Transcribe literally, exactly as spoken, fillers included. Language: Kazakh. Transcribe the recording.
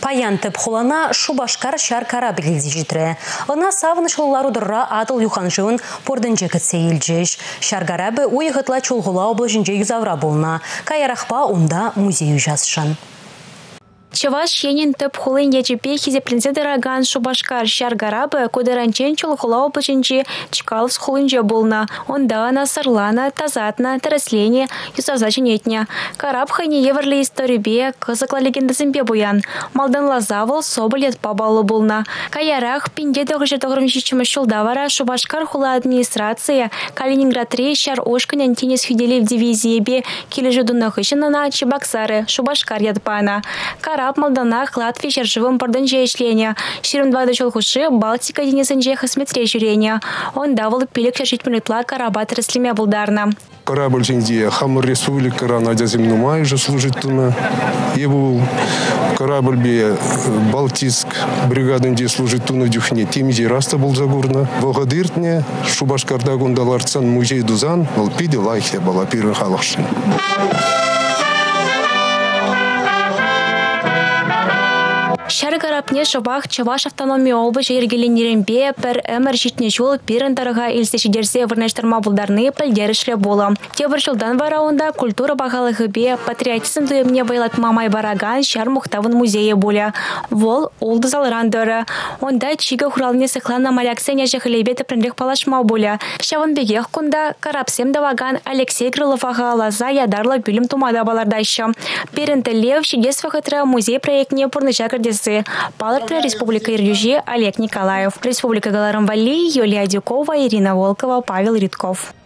Паян тіп холана Шубашкар шар кораблі житре. Она савынышлылар удырра адыл юханжуын пордынжы кітсе елжеш. Шар карабы уйғытла чулғыла облажынжы юзавра болна. Каярахпа онда музей жазшын. Чаваш енин тып хулын ячепе хизеплензе дыраган Шубашкар шар гарабы кудыранчен чулхула облаченчи чкалс хулынже болна. Онда ана сарлана, тазатна, тарасление, юсавзаченетня. Караб хайне еврле историбе кызыкла легендасымпе буян. Малдан лазавыл соболет пабалы болна. Каярах пинде тогыше тогырмщичимы шулдавара Шубашкар хула администрация Калининградре шар ошкан антинес фиделев дивизиебе килежудуна хышынана Чебоксары Шубашкар ядпана. Караб Малданах Латвии шаржывым пардынже ишления. Ширым двады чолхуши Балтика денесенже хасметре жюрения. Он давал пилик шашить минутла караба траслемя булдарна. Корабль жинди Хамар Республика Ранадя земнумай же служит туна. Его корабль бе Балтийск бригадын де служит туна дюхне. Темизи раста был загурна. Вогадыртне Шубашкарда гундаларцан музей дузан. Волпиди лайхе была пирын халахшин. Шар карапне шабах Чаваш автономия облача ергеленеренбе пер эмер житне жол пирен тарыга илсешидерсе вырнаштырма булдарны пілдерішле бола. Тебір жылдан вараунда культура бағалығыбе патриотизм дүйімне байлат мамай бараган шар мұқтавын музейе боля. Вол олды залырандыры. Онда чига хуралне сықлана маляксене жахылебе тіпрінрек палашма боля. Шавын бегех кунда карапсем даваган Алексей Крылов аға лаза ядарлы білім тумада балардайшы. Перенті лев шидес вақытра музей проектне пұрныча кірдесі. Палатра Республика Ирюжи Олег Николаев. Республика Галарам-Вали Юлия Дюкова, Ирина Волкова, Павел Ридков.